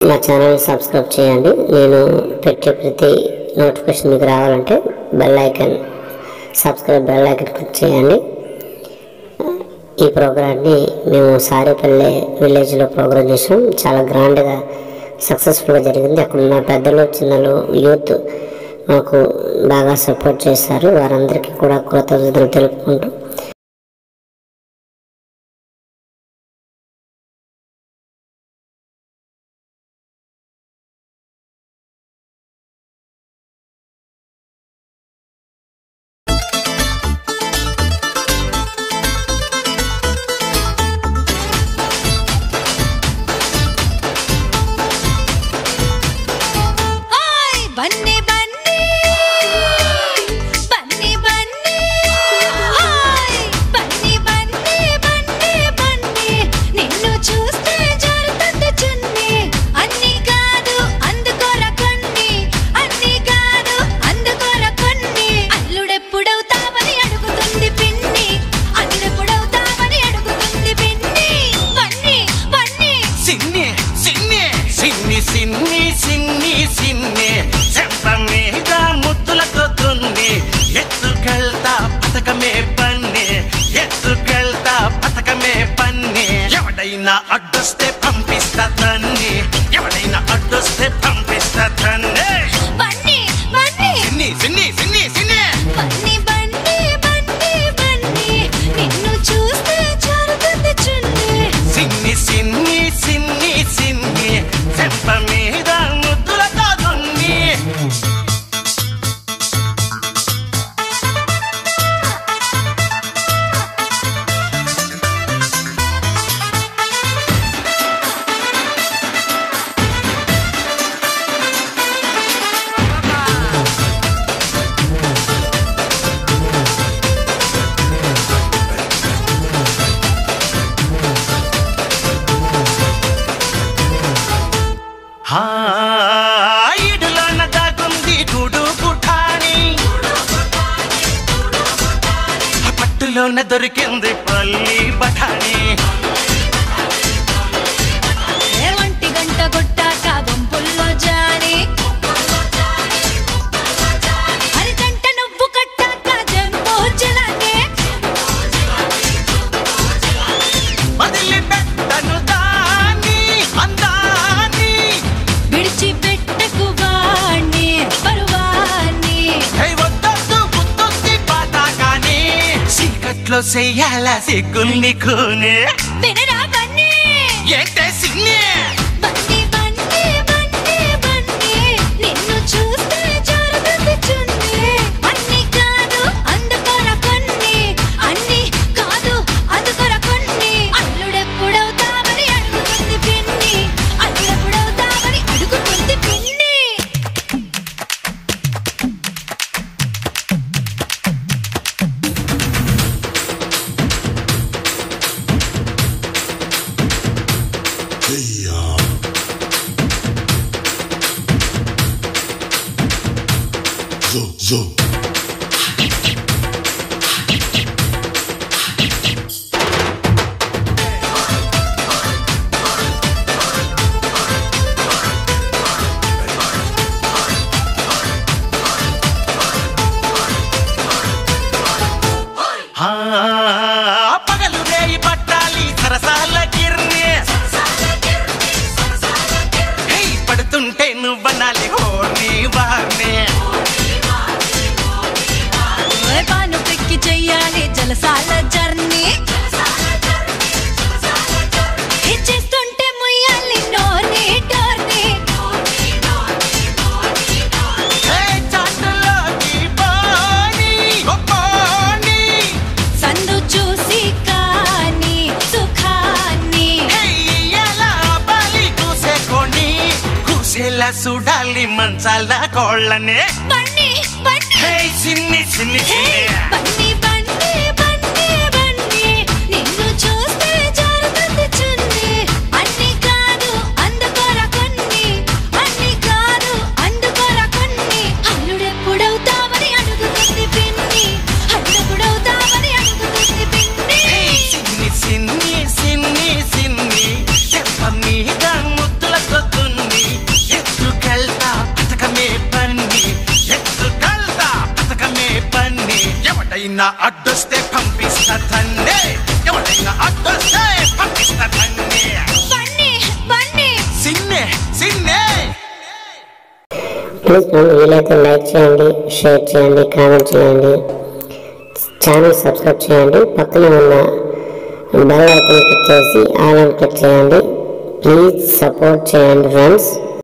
నా channel subscribe చేయండి। నేను పెట్టే ప్రతి నోటిఫికేషన్ మీకు రావాలంటే bell icon subscribe bell icon click చేయండి। ఈ ప్రోగ్రామ్ని మేము సారేపల్లి విలేజ్లో ప్రోగ్రామ్ చేసాం। చాలా గ్రాండ్గా సక్సెస్ఫుల్గా జరిగింది। అక్కడ ఉన్న పెద్దలు చిన్నలు యూత్ మాకు బాగా సపోర్ట్ చేశారు। వారందరికీ కూడా కృతజ్ఞతలు తెలుపుకుంటూ అడ్డొస్తే పంపిస్తా తన్ని ఎవడైనా అడ్డొస్తే పంపిస్తా తన్ని బన్నీ బన్నీ సిన్ని సిన్ని సిన్ని సిన్ని బన్నీ బన్నీ బన్నీ బన్నీ నిన్ను చూస్తే జారుతుంది చున్ని సిన్ని సిన్ని సిన్ని సిన్ని చెంప మీద ముద్దులతో దున్ని దొరికింది పల్లి బఠానీ ఒంటి గంట కొట్టాక గుంపుల్లో జాని అరిగంట నువ్వు కట్టాక జంబో జలానే వదిలి పెట్టను దాన్ని అందాన్ని విడిచిపెట్టకు వాణ్ణి పరువాన్ని వద్దొద్దు గుర్తొద్ది పాతాకాని సీకట్లో చెయ్యాల సిగ్గుల్ని కూనే వినరా బన్నీ ఏంటే సిన్ని బన్నీ బన్నీ బన్నీ బన్నీ నిన్ను చూస్తే జారుతుంది చున్ని అన్ని కాదు అందుకోరా కొన్ని అన్ని కాదు అందుకోరా కొన్ని అల్లుడెప్పుడవుతావని అడుగుతుంది పిన్ని అల్లుడెప్పుడవుతావని అడుగుతుంది పిన్ని Zo. పగలు రేయి పట్టాలి సరసాల గిర్ని పడుతుంటే నువ్వనాలి హోర్ని వార్ని పాను పెక్కి చెయ్యాలి జలసాల జర్నీ చేస్తుంటే ముయ్యాలి నోర్ని టోర్ని చాటులోకి పోనీ సందు చూసి కాని సుఖాన్ని ఎలా బలి కూసేకొని కూసేలా చూడాలి మంచాల కోళ్ళనే బన్నీ బన్నీ చిన్ని చిన్ని బన్నీ బన్నీ బన్నీ బన్నీ నిన్ను చూస్తే జారుతుంది చున్ని అన్ని కాదు అందుకోరా కొన్ని అన్ని కాదు అందుకోరా కొన్ని అల్లుడెప్పుడవుతావని అడుగుతుంది పిన్ని అల్లుడెప్పుడవుతావని అడుగుతుంది పిన్ని సిన్ని సిన్ని సిన్ని సిన్ని చెప్ప మీద ముద్దులతో దున్ని ఎవడైనా అడ్డొస్తే పంపిస్తా తన్నే ఎవడైనా అడ్డొస్తే పంపిస్తా తన్నే బన్నీ బన్నీ సిన్నే సిన్నే ప్లీజ్ ఫ్రెండ్స్ వీలైతే లైక్ చేయండి, షేర్ చేయండి, కామెంట్ చేయండి, ఛానల్ సబ్స్క్రైబ్ చేయండి, పక్కన ఉన్న బెల్ ఐకాన్ క్లిక్ చేసి ఆల్ అని క్లిక్ చేయండి. ప్లీజ్ సపోర్ట్ చేయండి ఫ్రెండ్స్.